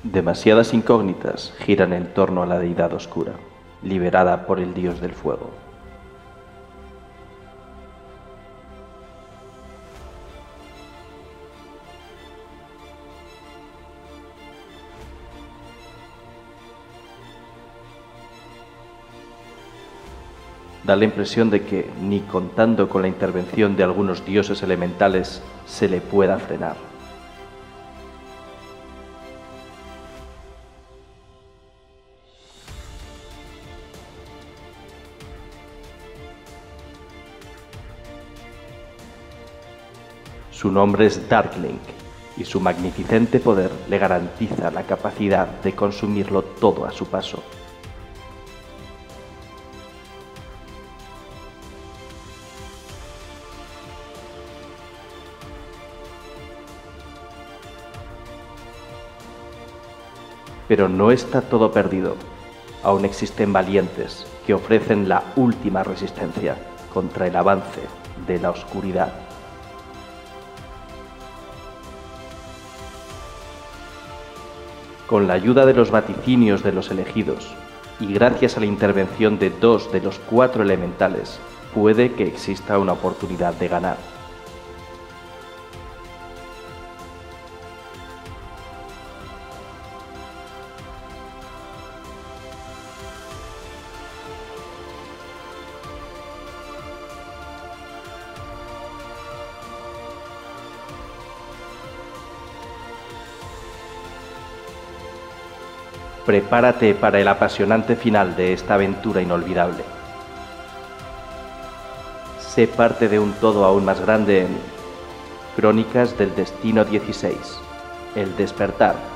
Demasiadas incógnitas giran en torno a la deidad oscura, liberada por el dios del fuego. Da la impresión de que, ni contando con la intervención de algunos dioses elementales, se le pueda frenar. Su nombre es Darklink, y su magnificente poder le garantiza la capacidad de consumirlo todo a su paso. Pero no está todo perdido. Aún existen valientes que ofrecen la última resistencia contra el avance de la oscuridad. Con la ayuda de los vaticinios de los elegidos, y gracias a la intervención de 2 de los 4 elementales, puede que exista una oportunidad de ganar. Prepárate para el apasionante final de esta aventura inolvidable. Sé parte de un todo aún más grande en Crónicas del Destino 16, El Despertar.